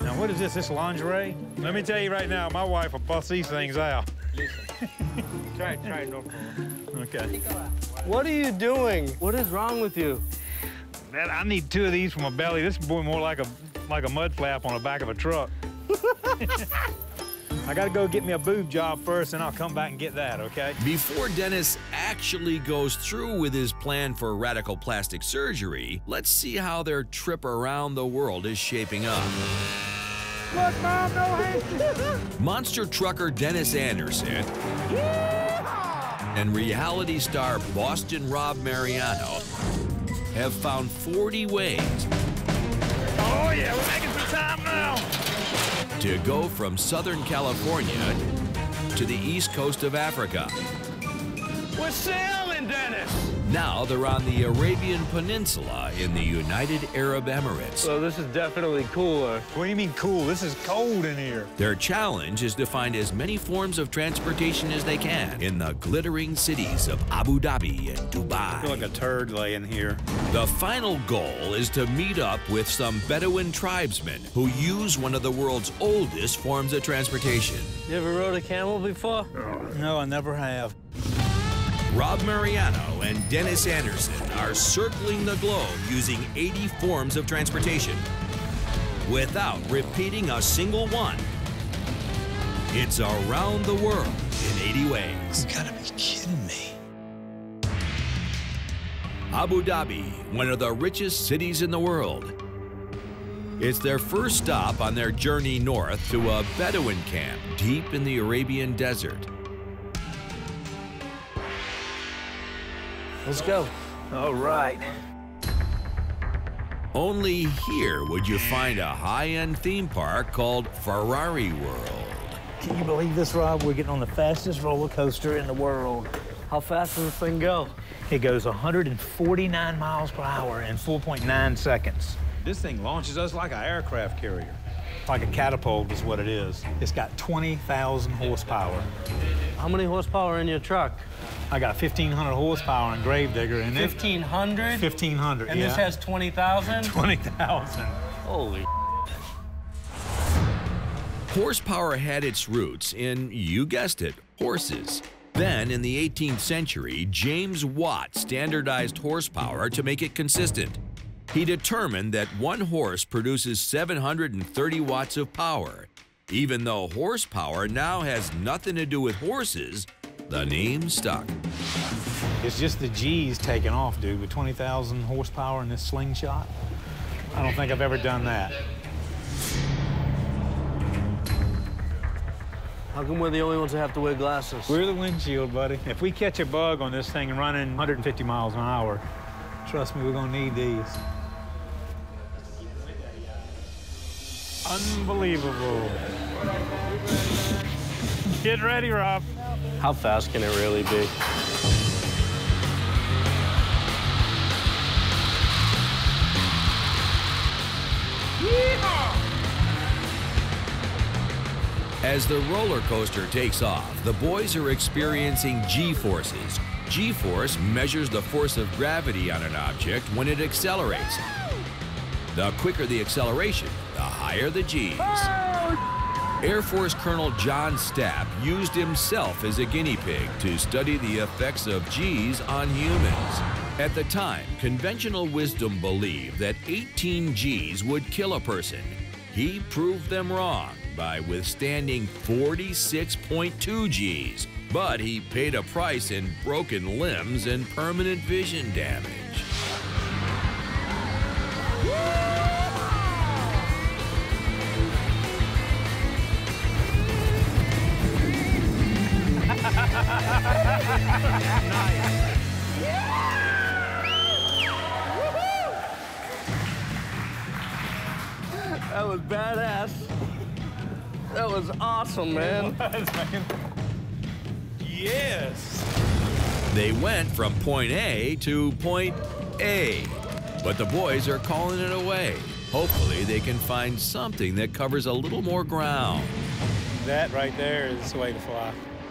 Now, what is this? This lingerie? Let me tell you right now, my wife will bust these things out. Try, no problem. Okay. What are you doing? What is wrong with you? Man, I need 2 of these for my belly. This is more like a mud flap on the back of a truck. I gotta go get me a boob job first, and I'll come back and get that, okay? Before Dennis actually goes through with his plan for radical plastic surgery, let's see how their trip around the world is shaping up. Look, Mom, no hands. Monster trucker Dennis Anderson and reality star Boston Rob Mariano have found 40 ways Oh, yeah, we're making some time now. to go from Southern California to the east coast of Africa. We're sailing, Dennis! Now they're on the Arabian Peninsula in the United Arab Emirates. So this is definitely cooler. What do you mean cool? This is cold in here. Their challenge is to find as many forms of transportation as they can in the glittering cities of Abu Dhabi and I feel Dubai. like a turd laying here. The final goal is to meet up with some Bedouin tribesmen who use one of the world's oldest forms of transportation. You ever rode a camel before? No, I never have. Rob Mariano and Dennis Anderson are circling the globe using 80 forms of transportation without repeating a single one. It's around the world in 80 ways. You gotta be kidding me. Abu Dhabi, one of the richest cities in the world. It's their first stop on their journey north to a Bedouin camp deep in the Arabian desert. Let's go. All right. Only here would you find a high-end theme park called Ferrari World. Can you believe this, Rob? We're getting on the fastest roller coaster in the world. How fast does this thing go? It goes 149 miles per hour in 4.9 seconds. This thing launches us like an aircraft carrier. Like a catapult is what it is. It's got 20,000 horsepower. How many horsepower in your truck? I got 1,500 horsepower in Gravedigger. And 1,500? 1,500, And this has 20,000? 20,000. Holy. Horsepower had its roots in, you guessed it, horses. Then, in the 18th century, James Watt standardized horsepower to make it consistent. He determined that one horse produces 730 watts of power. Even though horsepower now has nothing to do with horses, the name stuck. It's just the G's taking off, dude, with 20,000 horsepower in this slingshot. I don't think I've ever done that. How come we're the only ones that have to wear glasses? We're the windshield, buddy. If we catch a bug on this thing and running 150 miles an hour, trust me, we're gonna need these. Unbelievable. Get ready, Rob. How fast can it really be? As the roller coaster takes off, the boys are experiencing G-forces. G-force measures the force of gravity on an object when it accelerates. The quicker the acceleration, the higher the G's. Air Force Colonel John Stapp used himself as a guinea pig to study the effects of G's on humans. At the time, conventional wisdom believed that 18 G's would kill a person. He proved them wrong by withstanding 46.2 G's, but he paid a price in broken limbs and permanent vision damage. That was badass. That was awesome, man. Yes. They went from point A to point A, but the boys are calling it away. Hopefully they can find something that covers a little more ground. That right there is the way to fly.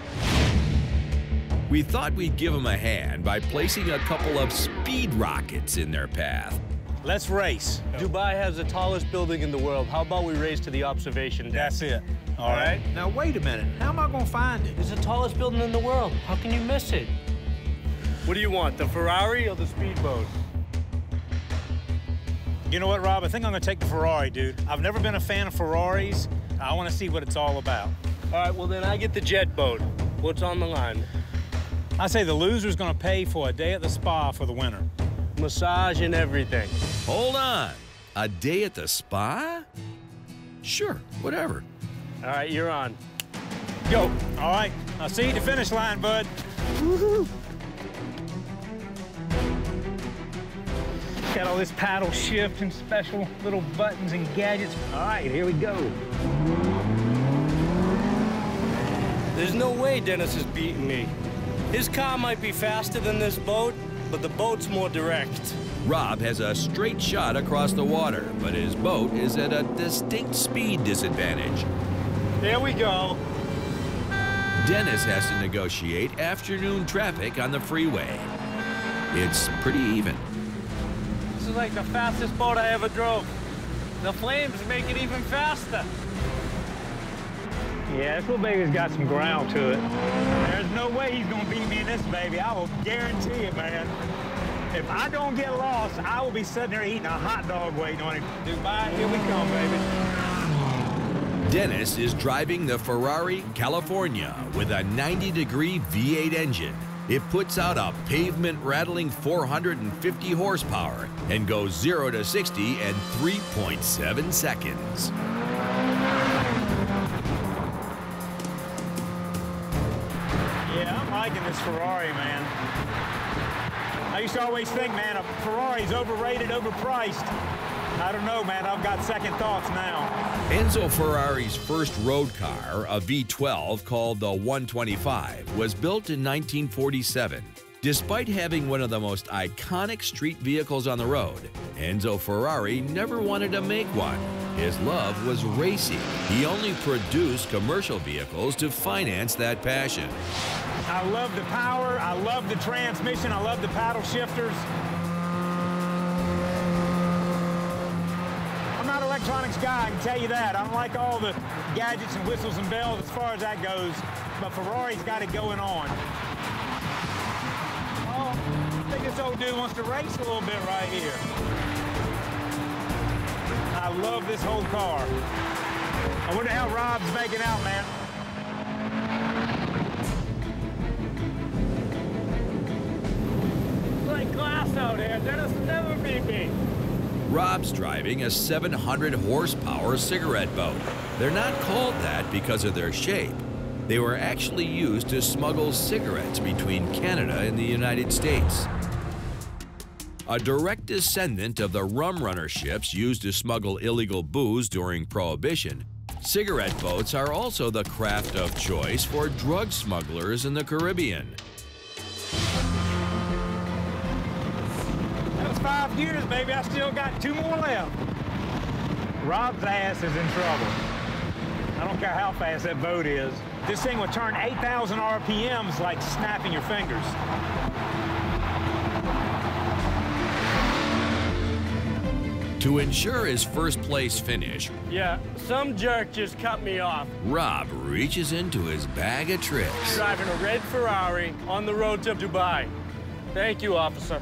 We thought we'd give them a hand by placing a couple of speed rockets in their path. Let's race. Dubai has the tallest building in the world. How about we race to the observation deck? That's it. All right. Now, wait a minute. How am I going to find it? It's the tallest building in the world. How can you miss it? What do you want, the Ferrari or the speedboat? You know what, Rob? I think I'm going to take the Ferrari, dude. I've never been a fan of Ferraris. I want to see what it's all about. All right, well, then I get the jet boat. What's on the line? I say the loser's going to pay for a day at the spa for the winner. Massage and everything. Hold on. A day at the spa? Sure, whatever. All right, you're on. Go. All right. I'll see you at the finish line, bud. Woohoo. Got all this paddle shift and special little buttons and gadgets. All right, here we go. There's no way Dennis is beating me. His car might be faster than this boat, but the boat's more direct. Rob has a straight shot across the water, but his boat is at a distinct speed disadvantage. There we go. Dennis has to negotiate afternoon traffic on the freeway. It's pretty even. This is like the fastest boat I ever drove. The flames make it even faster. Yeah, this little baby's got some growl to it. There's no way he's gonna beat me in this baby. I will guarantee it, man. If I don't get lost, I will be sitting there eating a hot dog waiting on him. Dubai, here we come, baby. Dennis is driving the Ferrari California with a 90-degree V8 engine. It puts out a pavement-rattling 450 horsepower and goes 0 to 60 in 3.7 seconds. Yeah, I'm liking this Ferrari, man. I used to always think, man, a Ferrari's overrated, overpriced. I don't know, man. I've got second thoughts now. Enzo Ferrari's first road car, a V12 called the 125, was built in 1947. Despite having one of the most iconic street vehicles on the road, Enzo Ferrari never wanted to make one. His love was racing. He only produced commercial vehicles to finance that passion. I love the power. I love the transmission. I love the paddle shifters. I'm not an electronics guy, I can tell you that. I don't like all the gadgets and whistles and bells as far as that goes, but Ferrari's got it going on. Oh, I think this old dude wants to race a little bit right here. I love this whole car. I wonder how Rob's making out, man. It's like glass out here. Dennis will never beat me. Rob's driving a 700 horsepower cigarette boat. They're not called that because of their shape. They were actually used to smuggle cigarettes between Canada and the United States. A direct descendant of the rum runner ships used to smuggle illegal booze during Prohibition, cigarette boats are also the craft of choice for drug smugglers in the Caribbean. That was 5 years, baby. I still got 2 more left. Rob's ass is in trouble. I don't care how fast that boat is. This thing will turn 8,000 RPMs like snapping your fingers. To ensure his first place finish, Yeah, some jerk just cut me off. Rob reaches into his bag of tricks. Driving a red Ferrari on the road to Dubai. Thank you, officer.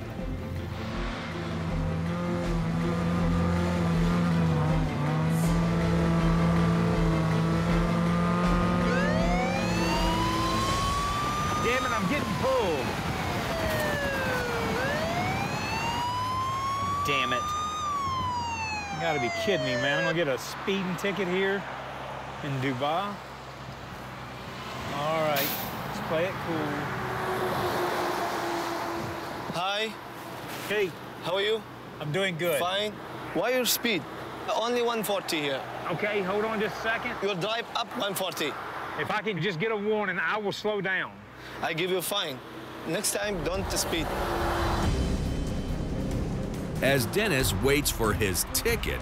Damn it, I'm getting pulled. Damn it. You gotta be kidding me, man. I'm gonna get a speeding ticket here in Dubai. All right, let's play it cool. Hi, Hey, how are you? I'm doing good. Fine. Why your speed? Only 140 here. Okay, hold on just a second. Your drive up 140. If I can just get a warning, I will slow down. I give you fine. Next time, don't speed. As Dennis waits for his ticket,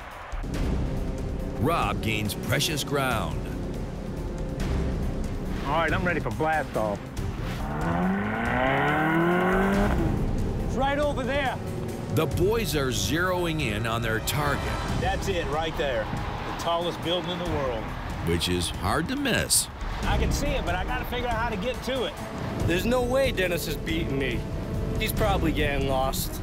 Rob gains precious ground. All right, I'm ready for blast off. It's right over there. The boys are zeroing in on their target. That's it right there. The tallest building in the world. Which is hard to miss. I can see it, but I gotta figure out how to get to it. There's no way Dennis is beating me. He's probably getting lost.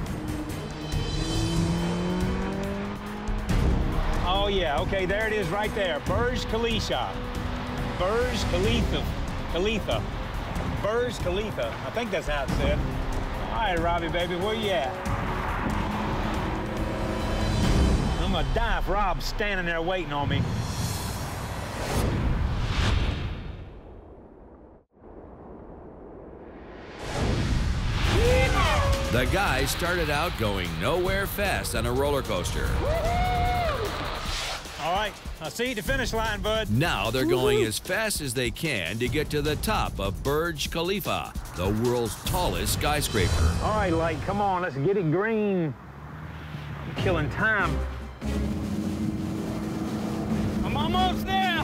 Oh yeah, okay, there it is right there. Burj Khalifa. Burj Khalifa. Khalifa. Burj Khalifa. I think that's how it's said. All right, Robbie, baby, where you at? I'm gonna die if Rob's standing there waiting on me. The guys started out going nowhere fast on a roller coaster. All right, I'll see you at the finish line, bud. Now they're going as fast as they can to get to the top of Burj Khalifa, the world's tallest skyscraper. All right, Light, come on, let's get it green. I'm killing time. I'm almost there.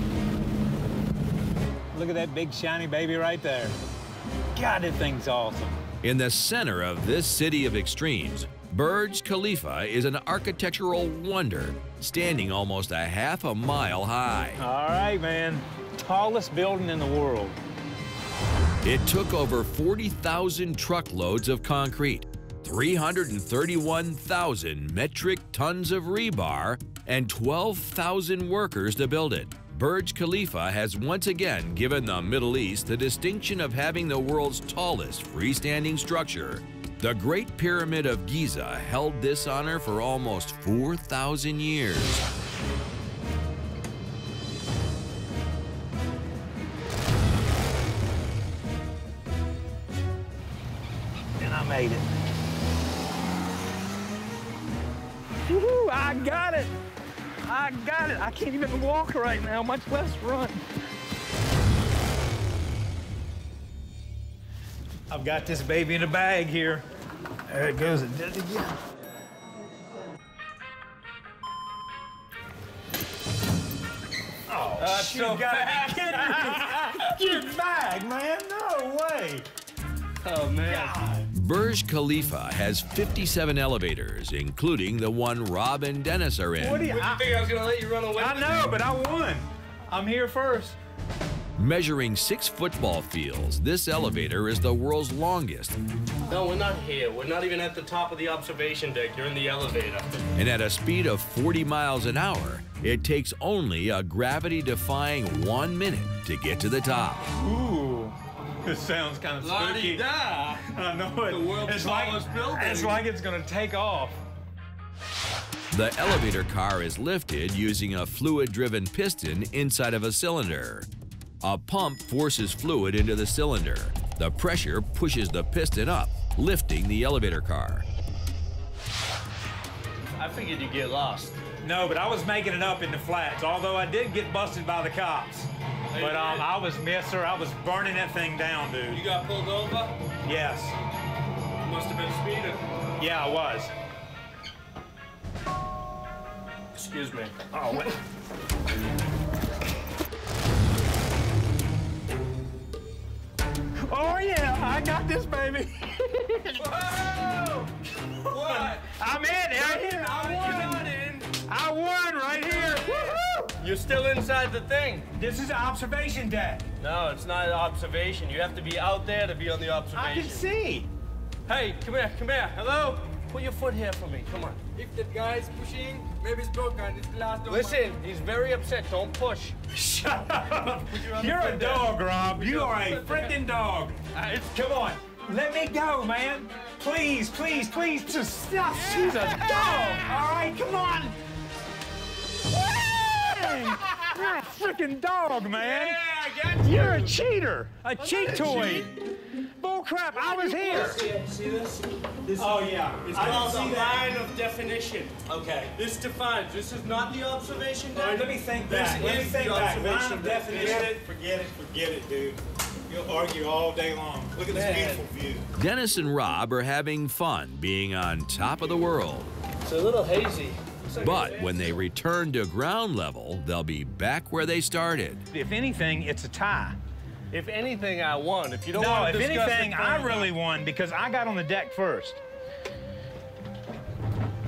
Look at that big shiny baby right there. God, that thing's awesome. In the center of this city of extremes, Burj Khalifa is an architectural wonder, standing almost a half a mile high. All right, man. Tallest building in the world. It took over 40,000 truckloads of concrete, 331,000 metric tons of rebar, and 12,000 workers to build it. Burj Khalifa has once again given the Middle East the distinction of having the world's tallest freestanding structure. The Great Pyramid of Giza held this honor for almost 4,000 years. And I made it. Woo-hoo, I got it. I got it. I can't even walk right now, much less run. I've got this baby in a bag here. There it goes. It did it again. Oh, That's shoot, so gotta fast. be kidding me. Get bag, man. No way. Oh, man. God. Burj Khalifa has 57 elevators, including the one Rob and Dennis are in. What do you think I was gonna let you run away? I know, but I won. I'm here first. Measuring 6 football fields, this elevator is the world's longest. No, we're not here. We're not even at the top of the observation deck. You're in the elevator. And at a speed of 40 miles an hour, it takes only a gravity-defying 1 minute to get to the top. Ooh, this sounds kind of spooky. La-di-da. I know it. The world's tallest building. It's like it's gonna take off. The elevator car is lifted using a fluid-driven piston inside of a cylinder. A pump forces fluid into the cylinder. The pressure pushes the piston up, lifting the elevator car. I figured you'd get lost. No, but I was making it up in the flats, although I did get busted by the cops. But I was, yes, sir, I was burning that thing down, dude. You got pulled over? Yes. You must have been speeding. Yeah, I was. Excuse me. Oh, what? Oh, yeah, I got this, baby. Whoa! What? I'm in, right here. I won right here. Woo-hoo! You're still inside the thing. This is an observation deck. No, it's not an observation. You have to be out there to be on the observation. I can see. Hey, come here, come here. Hello? Put your foot here for me. Come on. If that guy is pushing, maybe it's broken. It's the last one. Listen, he's very upset. Don't push. Shut up. You're a dog, Rob. You are a freaking dog. Come on. Let me go, man. Please, please, please. Just stop. She's a dog. All right, come on. Dang. You're a freaking dog, man. Yeah, I got you. You're a cheater. A cheat toy. Bull crap. I was here. See this? Oh, yeah. It's I called didn't the see that. line of definition. Okay. This defines. This is not the observation All deck. right, let me think This back. Let me is think the back. Line observation of deck. definition. Forget it, dude. You'll argue all day long. Look at this beautiful view. Dennis and Rob are having fun being on top of the world. It's a little hazy. But when they return to ground level, they'll be back where they started. If anything, it's a tie. If anything, I won. If you don't No, want if to discuss anything, it I further- really won because I got on the deck first.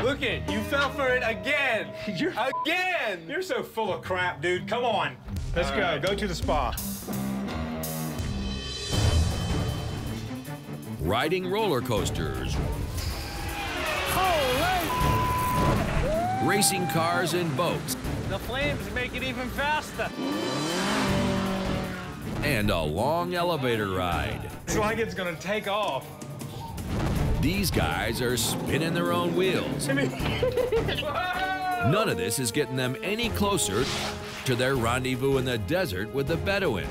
Look it, you fell for it again. Again. You're so full of crap, dude. Come on. Let's go. right. Go to the spa. Riding roller coasters. Racing cars and boats. The flames make it even faster. And a long elevator ride. It's like it's gonna take off. These guys are spinning their own wheels. None of this is getting them any closer to their rendezvous in the desert with the Bedouin.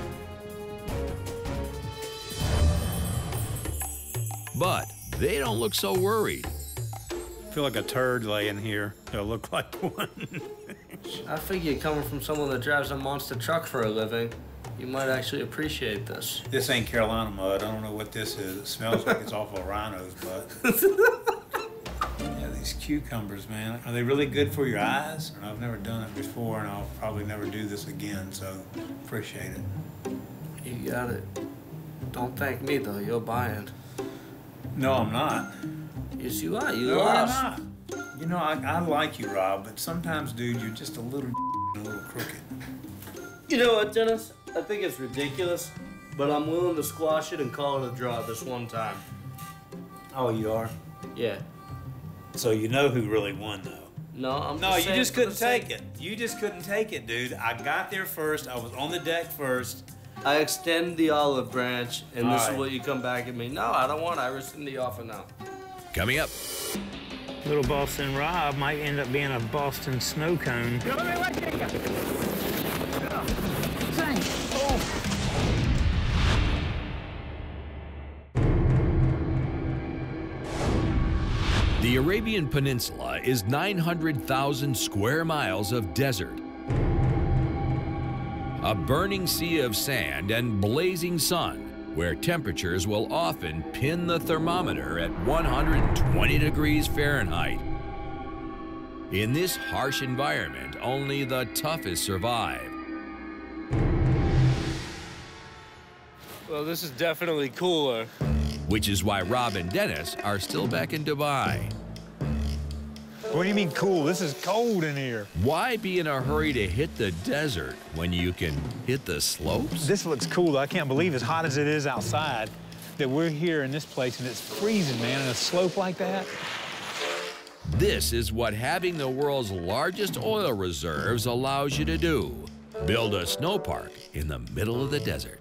But they don't look so worried. I feel like a turd laying here. It'll look like one. I figure coming from someone that drives a monster truck for a living, you might actually appreciate this. This ain't Carolina mud. I don't know what this is. It smells like it's off a rhino's butt. Yeah, these cucumbers, man. Are they really good for your eyes? I've never done it before, and I'll probably never do this again, so appreciate it. You got it. Don't thank me, though. You're buying. No, I'm not. Yes, you are. You No, lost. I'm not. You know, I like you, Rob, but sometimes, dude, you're just a little crooked. You know what, Dennis? I think it's ridiculous, but I'm willing to squash it and call it a draw this one time. Oh, you are? Yeah. So you know who really won, though? No, I'm No, you saying just for the couldn't take sake- it. You just couldn't take it, dude. I got there first. I was on the deck first. I extend the olive branch, and this All right. is what you come back at me. No, I don't want it. I rescind the offer now. Coming up, Little Boston Rob might end up being a Boston snow cone. the Arabian Peninsula is 900,000 square miles of desert. A burning sea of sand and blazing sun, where temperatures will often pin the thermometer at 120 degrees Fahrenheit. In this harsh environment, only the toughest survive. Well, this is definitely cooler. Which is why Rob and Dennis are still back in Dubai. What do you mean cool? This is cold in here. Why be in a hurry to hit the desert when you can hit the slopes? This looks cool. I can't believe, as hot as it is outside, that we're here in this place and it's freezing, man, in a slope like that. This is what having the world's largest oil reserves allows you to do. Build a snow park in the middle of the desert.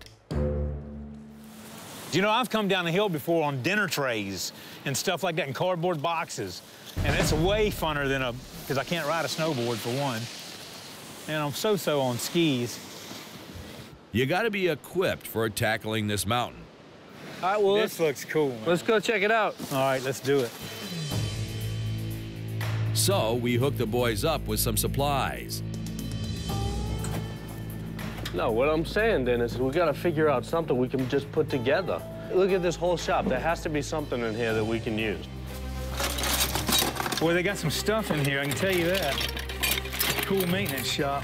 You know, I've come down the hill before on dinner trays and stuff like that, in cardboard boxes. And it's way funner than because I can't ride a snowboard for one. And I'm so-so on skis. You gotta be equipped for tackling this mountain. All right, well, This looks cool, man. let's go check it out. All right, let's do it. So we hook the boys up with some supplies. No, what I'm saying, Dennis, is we got to figure out something we can just put together. Look at this whole shop. There has to be something in here that we can use. Boy, they got some stuff in here, I can tell you that. Cool maintenance shop.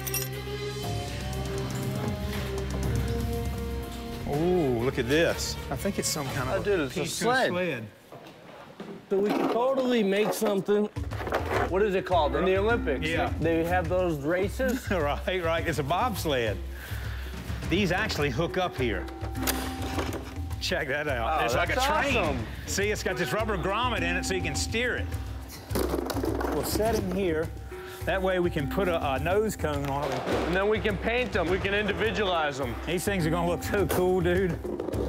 Oh, look at this. I think it's some kind of dude, it's a piece of sled. So we can totally make something. What is it called? In the Olympics? Yeah. They have those races? Right, right. It's a bobsled. These actually hook up here. Check that out. Oh, it's like a that's train. awesome. See, it's got this rubber grommet in it so you can steer it. We'll set it here. That way we can put a nose cone on it. And then we can paint them. We can individualize them. These things are gonna look so cool, dude.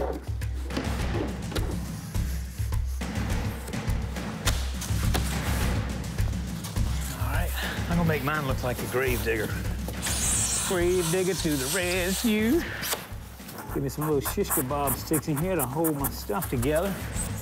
All right, I'm gonna make mine look like a grave digger. Grave digger to the rescue. Give me some little shish kebab sticks in here to hold my stuff together.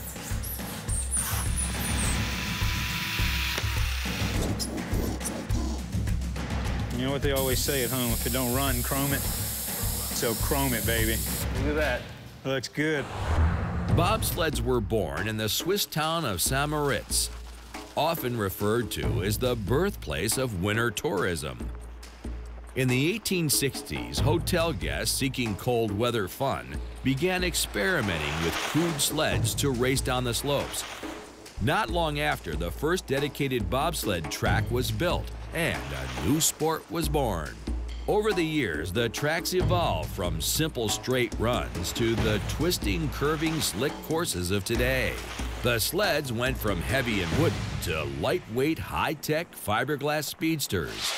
You know what they always say at home, if it don't run, chrome it. So chrome it, baby. Look at that. Looks good. Bobsleds were born in the Swiss town of St. often referred to as the birthplace of winter tourism. In the 1860s, hotel guests seeking cold weather fun began experimenting with crude sleds to race down the slopes. Not long after, the first dedicated bobsled track was built and a new sport was born. Over the years, the tracks evolved from simple straight runs to the twisting, curving, slick courses of today. The sleds went from heavy and wooden to lightweight, high-tech fiberglass speedsters.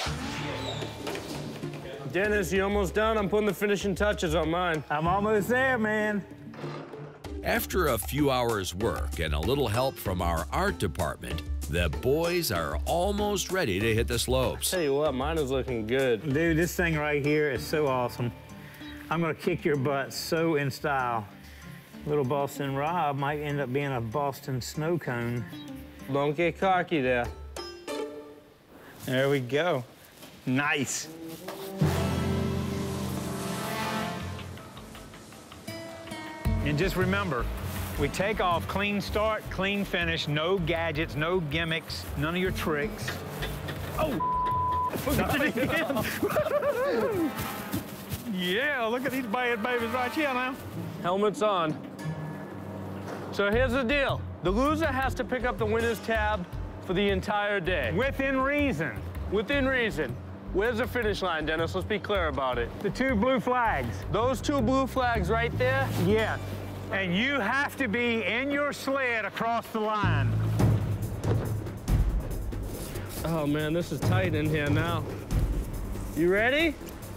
Dennis, you almost done? I'm putting the finishing touches on mine. I'm almost there, man. After a few hours' work and a little help from our art department, the boys are almost ready to hit the slopes. Tell you what, mine is looking good. Dude, this thing right here is so awesome. I'm gonna kick your butt so in style. Little Boston Rob might end up being a Boston snow cone. Don't get cocky there. There we go. Nice. And just remember, we take off clean start, clean finish, no gadgets, no gimmicks, none of your tricks. Oh, look at it again. Yeah, look at these bad babies right here now. Helmet's on. So here's the deal. The loser has to pick up the winner's tab for the entire day. Within reason. Within reason. Where's the finish line, Dennis? Let's be clear about it. The 2 blue flags. Those 2 blue flags right there? Yeah. And you have to be in your sled across the line. Oh, man, this is tight in here now. You ready?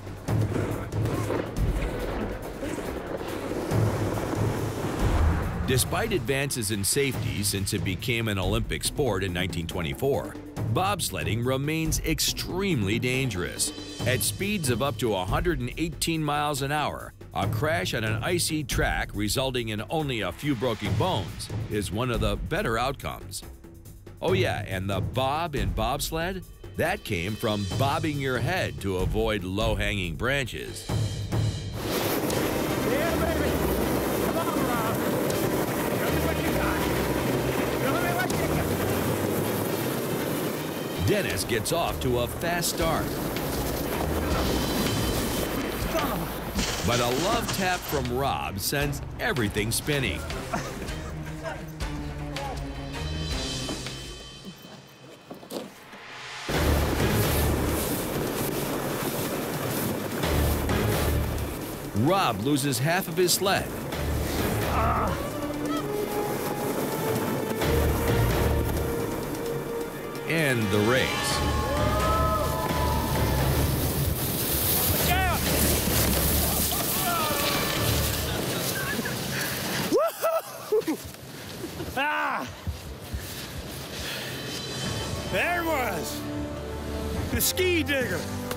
Despite advances in safety since it became an Olympic sport in 1924, bobsledding remains extremely dangerous. At speeds of up to 118 miles an hour, a crash on an icy track resulting in only a few broken bones is one of the better outcomes. Oh yeah, and the bob in bobsled? That came from bobbing your head to avoid low-hanging branches. Yeah, baby. Come on, Rob. Show me what you got. Show me what you got. Dennis gets off to a fast start. But a love tap from Rob sends everything spinning. Rob loses half of his sled. And the race. Ah! There it was. The ski digger.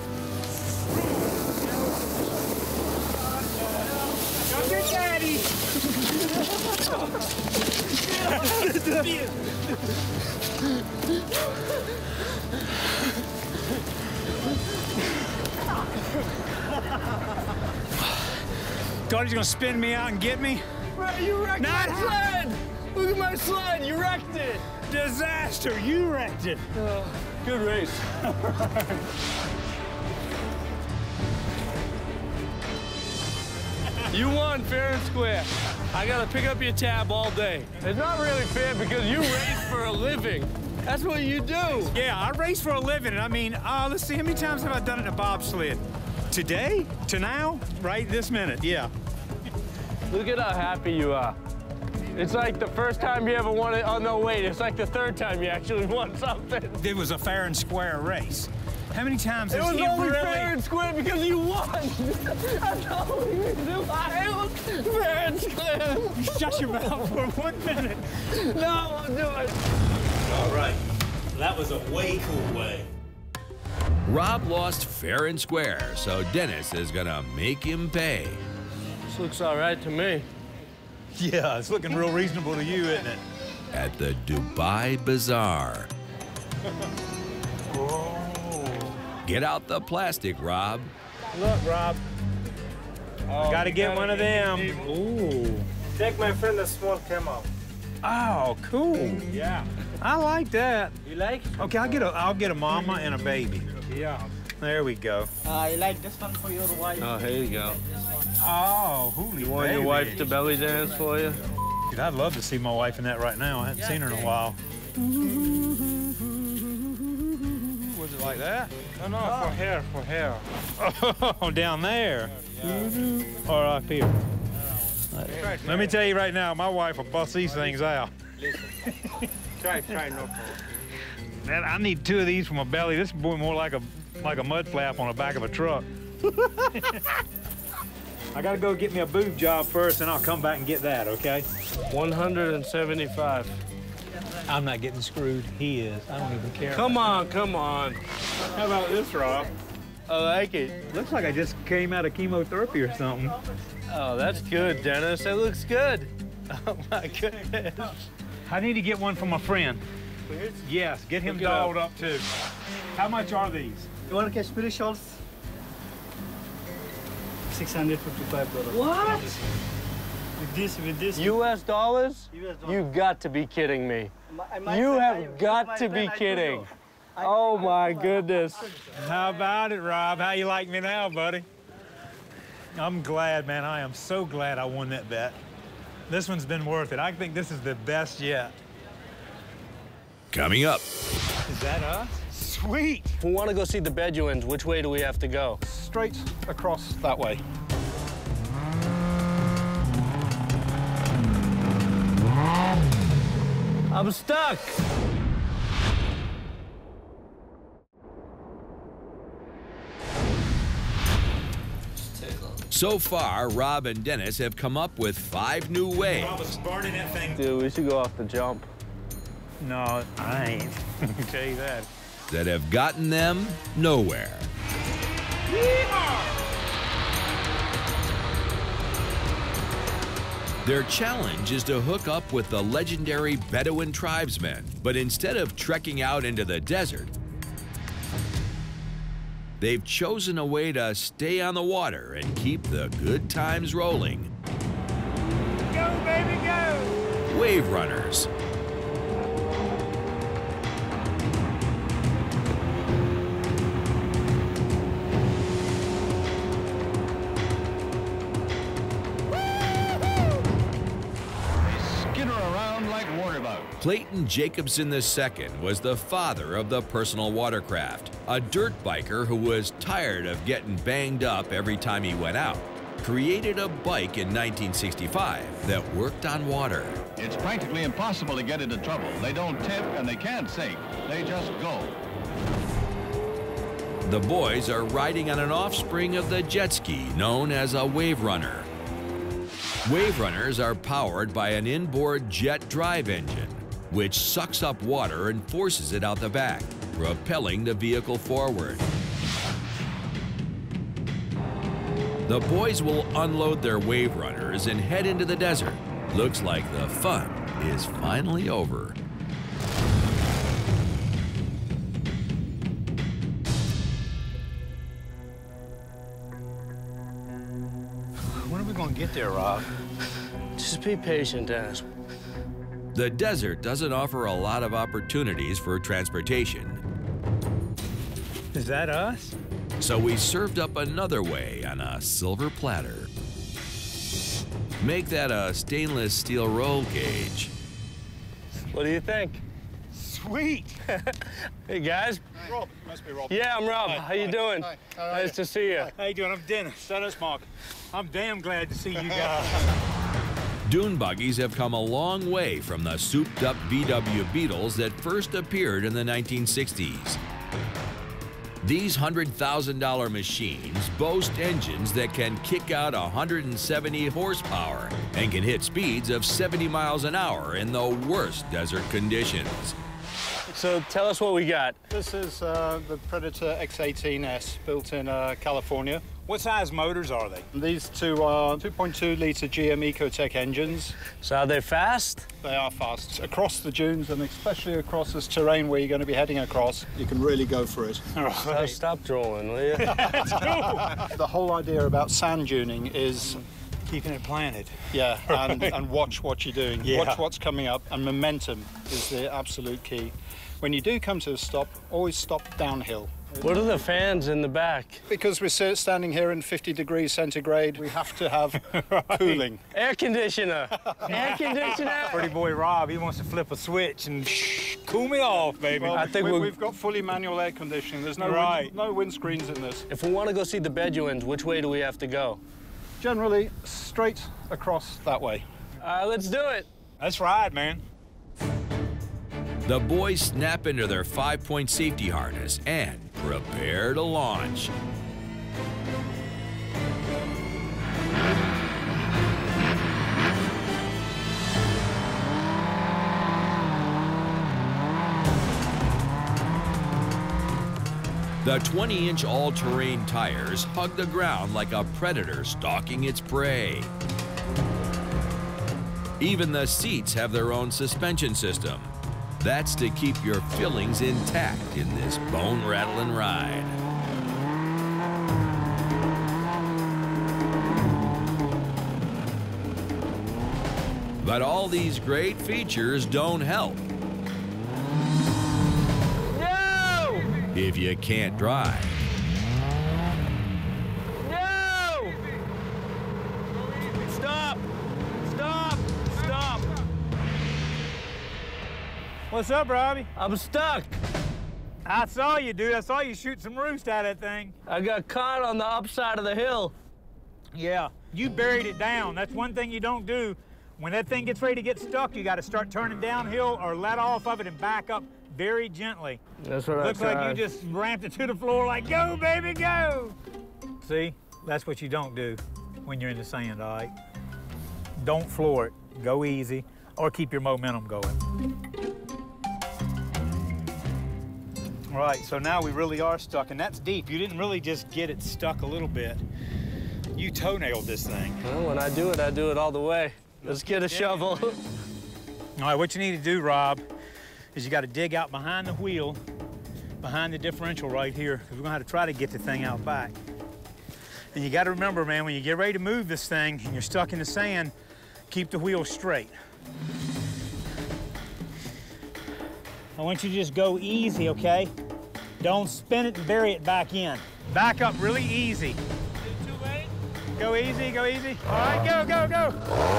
Come get daddy. Thought he was gonna spin me out and get me? Bro, you wrecked my sled! Look at my sled, you wrecked it! Disaster, you wrecked it. Good race. You won fair and square. I gotta pick up your tab all day. It's not really fair because you race for a living. That's what you do. Yeah, I race for a living, and I mean, let's see, how many times have I done it in a bobsled? Today? To now? Right this minute, yeah. Look at how happy you are. It's like the first time you ever won it. Oh, no, wait. It's like the third time you actually won something. It was a fair and square race. How many times has he he only really... fair and square because you won. That's all we do. I was fair and square. Shut your mouth for 1 minute. No, I'll do it. All right. That was a way cool way. Rob lost fair and square, so Dennis is gonna make him pay. This looks all right to me. Yeah, it's looking real reasonable to you, isn't it? At the Dubai Bazaar. Get out the plastic, Rob. Look, Rob. Gotta get one of them. Ooh. Take my friend a small camel. Oh, cool. Yeah. I like that. You like? Okay, I'll get a mama and a baby. Yeah. There we go. You like this one for your wife? Oh, here you go. Oh, holy You want your wife to belly dance for you? Dude, I'd love to see my wife in that right now. I haven't seen her in a while. Was it like that? No, for hair. Oh, down there. Or up here. Let me tell you right now, my wife will bust these things out. Try, no problem. Man, I need 2 of these for my belly. This is more like a mud flap on the back of a truck. I gotta go get me a boob job first, and I'll come back and get that, okay? 175. I'm not getting screwed. He is. I don't even care. Come on. How about this, Rob? I like it. Looks like I just came out of chemotherapy or something. Oh, that's good, Dennis. That looks good. Oh, my goodness. I need to get one from a friend. Yes, get him dolled up, too. How much are these? You want to catch British shorts? $655. What? With this. U.S. dollars? You got to be kidding me. You have got to be kidding. Oh, my goodness. How about it, Rob? How you like me now, buddy? I'm glad, man. I am so glad I won that bet. This one's been worth it. I think this is the best yet. Coming up. Is that us? Sweet. If we want to go see the Bedouins, which way do we have to go? Straight across that way. I'm stuck. So far, Rob and Dennis have come up with 5 new ways. I was burning that thing. Dude, we should go off the jump. No, I ain't. I can tell you that. That have gotten them nowhere. Their challenge is to hook up with the legendary Bedouin tribesmen, but instead of trekking out into the desert, they've chosen a way to stay on the water and keep the good times rolling. Go, baby, go! Wave runners. Clayton Jacobson II was the father of the personal watercraft, a dirt biker who was tired of getting banged up every time he went out. Created a bike in 1965 that worked on water. It's practically impossible to get into trouble. They don't tip and they can't sink. They just go. The boys are riding on an offspring of the jet ski known as a wave runner. Wave runners are powered by an inboard jet drive engine, which sucks up water and forces it out the back, propelling the vehicle forward. The boys will unload their wave runners and head into the desert. Looks like the fun is finally over. When are we going to get there, Rob? Just be patient, Dennis. The desert doesn't offer a lot of opportunities for transportation. Is that us? So we served up another way on a silver platter. Make that a stainless steel roll cage. What do you think? Sweet. Hey, guys. Rob, must be Rob. Yeah, I'm Rob. How you doing? Hi. Nice to see you. How you doing? I'm Dennis. Dennis Mark. I'm damn glad to see you guys. Dune buggies have come a long way from the souped-up VW Beetles that first appeared in the 1960s. These $100,000 machines boast engines that can kick out 170 horsepower and can hit speeds of 70 miles an hour in the worst desert conditions. So tell us what we got. This is the Predator X18S, built in California. What size motors are they? These two are 2.2-litre GM Ecotec engines. So are they fast? They are fast. Across the dunes, and especially across this terrain where you're going to be heading across, you can really go for it. So stop drooling, will you? The whole idea about sand duning is Keeping it planted. yeah, and watch what you're doing. Yeah. Watch what's coming up, and momentum is the absolute key. When you do come to a stop, always stop downhill. What are the fans in the back? Because we're standing here in 50 degrees centigrade, we have to have cooling. Air conditioner. Air conditioner. Pretty boy Rob, he wants to flip a switch and cool me off, baby. Well, I think we've got fully manual air conditioning. There's no, no windscreens in this. If we want to go see the Bedouins, which way do we have to go? Generally, straight across that way. Let's do it. Let's ride, man. The boys snap into their 5-point safety harness and prepare to launch. The 20-inch all-terrain tires hug the ground like a predator stalking its prey. Even the seats have their own suspension system. That's to keep your fillings intact in this bone-rattling ride. But all these great features don't help if you can't drive. No! Stop! Stop! Stop! What's up, Robbie? I'm stuck. I saw you, dude. I saw you shoot some roost out of that thing. I got caught on the upside of the hill. Yeah, you buried it down. That's one thing you don't do. When that thing gets ready to get stuck, you got to start turning downhill or let off of it and back up very gently. That's what Looks like you just ramped it to the floor like, go, baby, go. See, that's what you don't do when you're in the sand, all right? Don't floor it. Go easy or keep your momentum going. All right, so now we really are stuck, and that's deep. You didn't really just get it stuck a little bit. You toenailed this thing. Well, when I do it all the way. Let's get a shovel. All right, what you need to do, Rob, is you got to dig out behind the wheel, behind the differential right here, because we're going to have to try to get the thing out back. And you got to remember, man, when you get ready to move this thing and you're stuck in the sand, keep the wheel straight. I want you to just go easy, okay? Don't spin it and bury it back in. Back up really easy. Go easy, go easy. All right, go, go, go.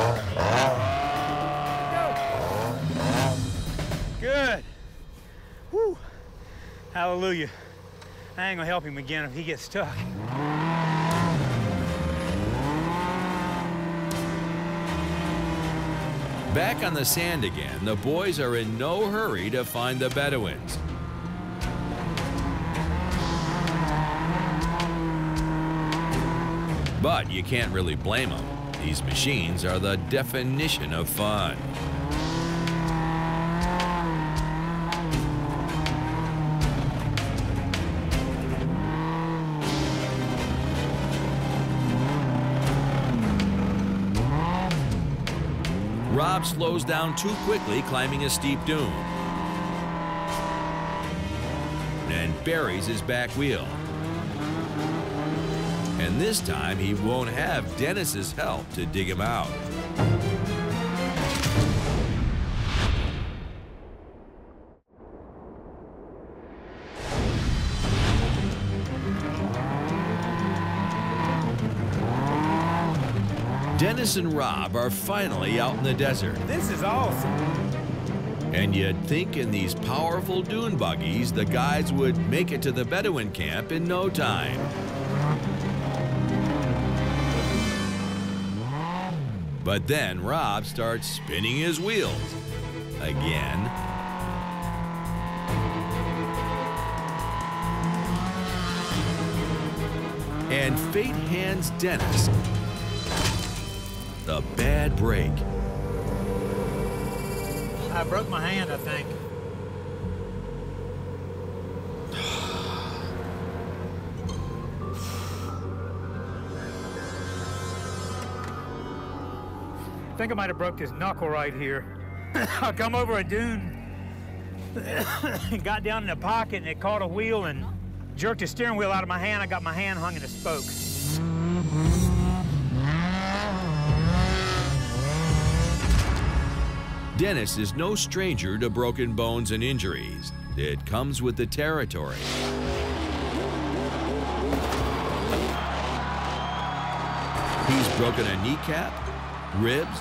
Go. Good. Whew. Hallelujah. I ain't gonna help him again if he gets stuck. Back on the sand again, the boys are in no hurry to find the Bedouins. But you can't really blame them. These machines are the definition of fun. Rob slows down too quickly climbing a steep dune and buries his back wheel. And this time, he won't have Dennis's help to dig him out. Dennis and Rob are finally out in the desert. This is awesome. And you'd think in these powerful dune buggies, the guys would make it to the Bedouin camp in no time. But then Rob starts spinning his wheels again. And fate hands Dennis the bad break. I broke my hand, I think. I think I might have broke his knuckle right here. I come over a dune and got down in the pocket and it caught a wheel and jerked the steering wheel out of my hand. I got my hand hung in a spoke. Dennis is no stranger to broken bones and injuries. It comes with the territory. He's broken a kneecap, ribs,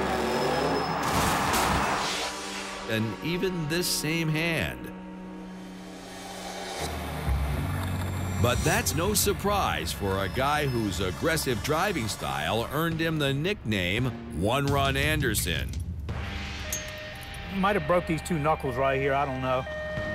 and even this same hand. But that's no surprise for a guy whose aggressive driving style earned him the nickname One Run Anderson. Might have broke these two knuckles right here, I don't know.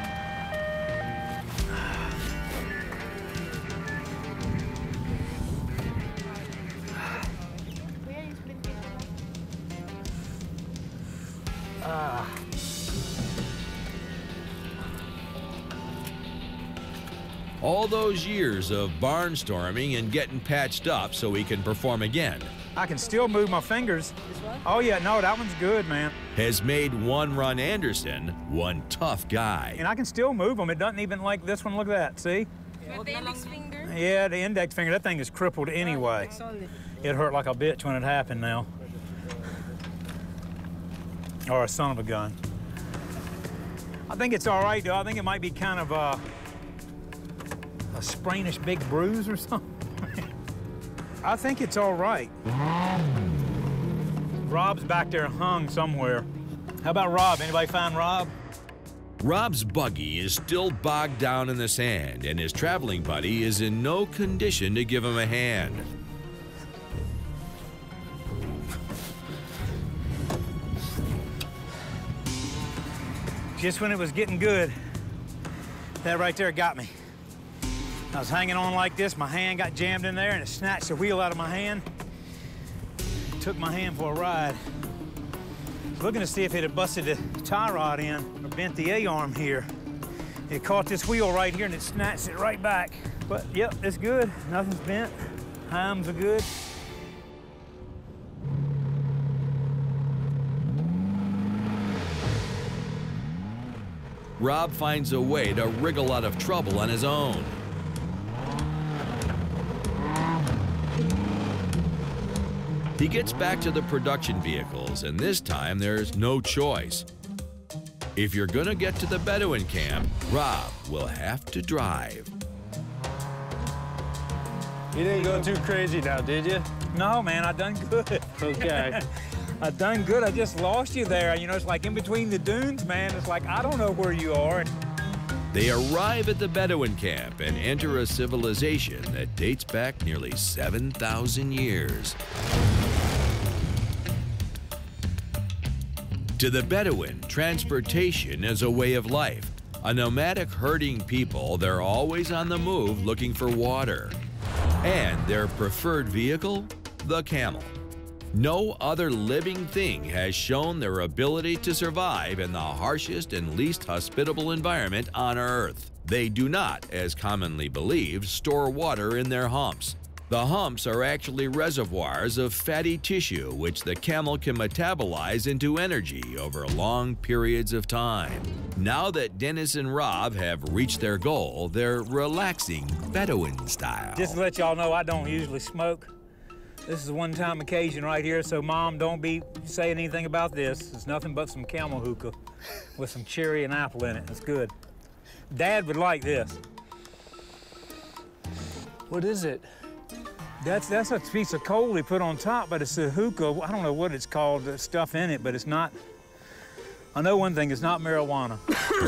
All those years of barnstorming and getting patched up so he can perform again I can still move my fingers. Oh yeah, no, that one's good, man. has made One Run Anderson one tough guy. And I can still move them. It doesn't even like this one. Look at that, see? With the index finger? Yeah, the index finger, that thing is crippled anyway. It hurt like a bitch when it happened now. Or a son of a gun. I think it's all right, though. I think it might be kind of a sprainish big bruise or something. I think it's all right. Rob's back there hung somewhere. How about Rob? Anybody find Rob? Rob's buggy is still bogged down in the sand, and his traveling buddy is in no condition to give him a hand. Just when it was getting good, that right there got me. I was hanging on like this, my hand got jammed in there and it snatched the wheel out of my hand. Took my hand for a ride. I was looking to see if it had busted the tie rod in or bent the A-arm here. It caught this wheel right here and it snatched it right back. But yep, it's good, nothing's bent. Heims are good. Rob finds a way to wriggle out of trouble on his own. He gets back to the production vehicles, and this time there's no choice. If you're gonna get to the Bedouin camp, Rob will have to drive. You didn't go too crazy now, did you? No, man, I done good. Okay. I done good. I just lost you there. You know, it's like in between the dunes, man. It's like I don't know where you are. They arrive at the Bedouin camp and enter a civilization that dates back nearly 7,000 years. To the Bedouin, transportation is a way of life. A nomadic herding people, they're always on the move looking for water. And their preferred vehicle? The camel. No other living thing has shown their ability to survive in the harshest and least hospitable environment on Earth. They do not, as commonly believed, store water in their humps. The humps are actually reservoirs of fatty tissue which the camel can metabolize into energy over long periods of time. Now that Dennis and Rob have reached their goal, they're relaxing Bedouin style. Just to let y'all know, I don't usually smoke. This is a one-time occasion right here, so Mom, don't be saying anything about this. It's nothing but some camel hookah with some cherry and apple in it. It's good. Dad would like this. What is it? That's a piece of coal they put on top, but it's a hookah. I don't know what it's called, the stuff in it, but it's not. I know one thing, it's not marijuana.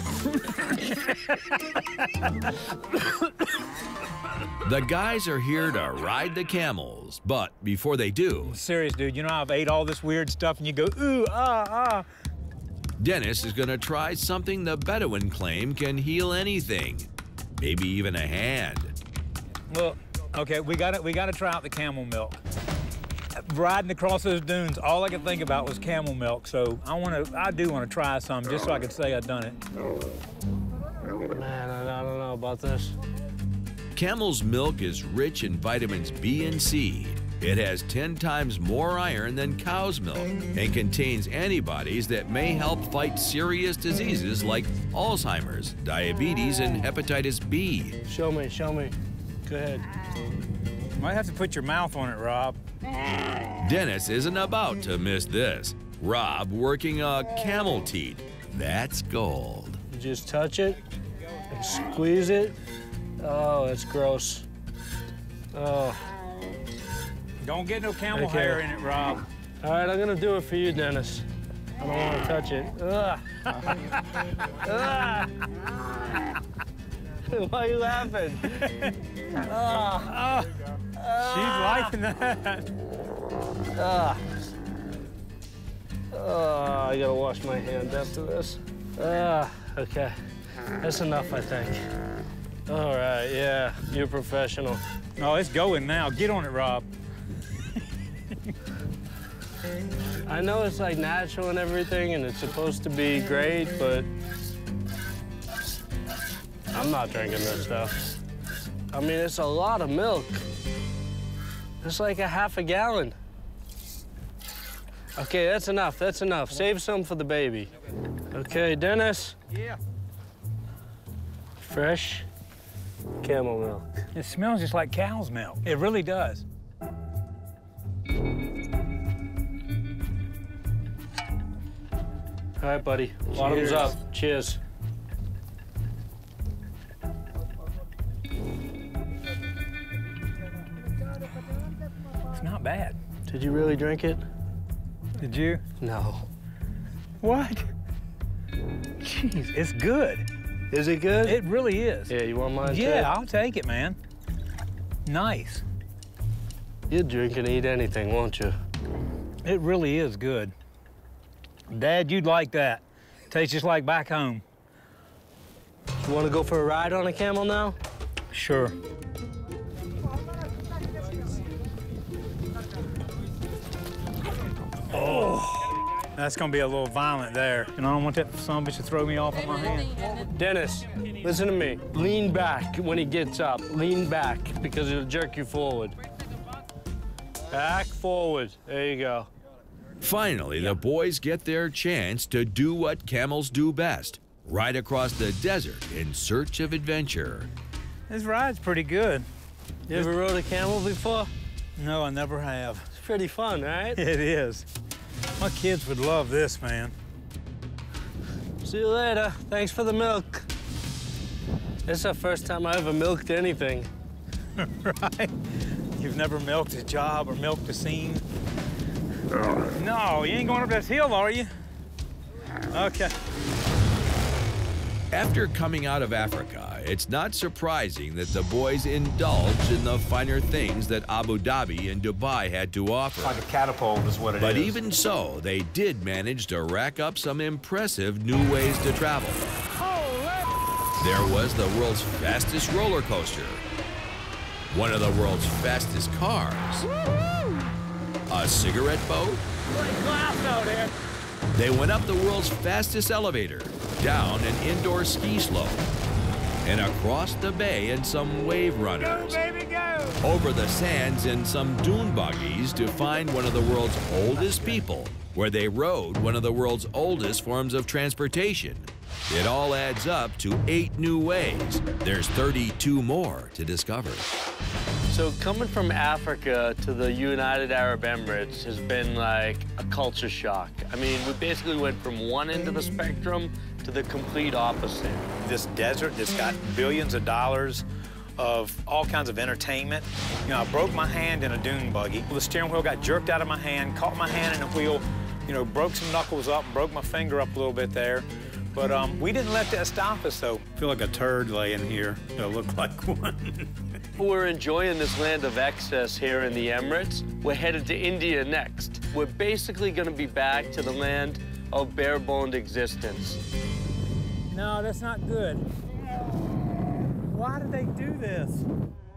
The guys are here to ride the camels, but before they do... Serious, dude, you know I've ate all this weird stuff and you go, ooh, ah, ah. Dennis is gonna try something the Bedouin claim can heal anything. Maybe even a hand. Look, okay, we gotta try out the camel milk. Riding across those dunes, all I could think about was camel milk, so I do wanna try some just so I could say I've done it. Man, I don't know about this. Camel's milk is rich in vitamins B and C. It has 10 times more iron than cow's milk and contains antibodies that may help fight serious diseases like Alzheimer's, diabetes, and hepatitis B. Show me. Go ahead. You might have to put your mouth on it, Rob. Dennis isn't about to miss this. Rob working a camel teat. That's gold. You just touch it and squeeze it. Oh, that's gross. Oh. Don't get no camel hair in it, Rob. All right, I'm gonna do it for you, Dennis. I don't want to touch it. Ugh. Ugh. Why are you laughing? She's liking that. I gotta wash my hands after this. Okay. That's enough, I think. All right, yeah, you're professional. Oh, it's going now. Get on it, Rob. I know it's like natural and everything, and it's supposed to be great, but I'm not drinking this stuff. I mean, it's a lot of milk. It's like a half a gallon. Okay, that's enough, that's enough. Save some for the baby. Okay, Dennis? Yeah. Fresh camel milk. It smells just like cow's milk. It really does. All right, buddy. Bottoms up. Cheers. It's not bad. Did you really drink it? Did you? No. What? Jeez, it's good. Is it good? It really is. Yeah, you want mine too? Yeah, I'll take it, man. Nice. You'd drink and eat anything, won't you? It really is good. Dad, you'd like that. Tastes just like back home. You want to go for a ride on a camel now? Sure. Oh, that's gonna be a little violent there. And I don't want that son of a bitch to throw me off on my hand. Dennis, listen to me. Lean back when he gets up. Lean back, because it'll jerk you forward. Back forward. There you go. Finally, the boys get their chance to do what camels do best, ride across the desert in search of adventure. This ride's pretty good. You ever rode a camel before? No, I never have. It's pretty fun, right? It is. My kids would love this, man. See you later. Thanks for the milk. This is the first time I ever milked anything. Right? You've never milked a job or milked a scene? No, you ain't going up this hill, are you? Okay. After coming out of Africa, it's not surprising that the boys indulge in the finer things that Abu Dhabi and Dubai had to offer. Like a catapult is what it is. But even so, they did manage to rack up some impressive new ways to travel. There was the world's fastest roller coaster, one of the world's fastest cars, a cigarette boat. They went up the world's fastest elevator, down an indoor ski slope, and across the bay in some wave runners. Go, baby, go! Over the sands in some dune buggies to find one of the world's oldest people, where they rode one of the world's oldest forms of transportation. It all adds up to 8 new ways. There's 32 more to discover. So coming from Africa to the United Arab Emirates has been like a culture shock. I mean, we basically went from one end of the spectrum to the complete opposite. This desert that's got billions of dollars of all kinds of entertainment. You know, I broke my hand in a dune buggy. The steering wheel got jerked out of my hand, caught my hand in the wheel, you know, broke some knuckles up, broke my finger up a little bit there. But we didn't let that stop us, though. I feel like a turd laying here. I look like one. We're enjoying this land of excess here in the Emirates. We're headed to India next. We're basically going to be back to the land of bare-boned existence. No, that's not good. Why did they do this?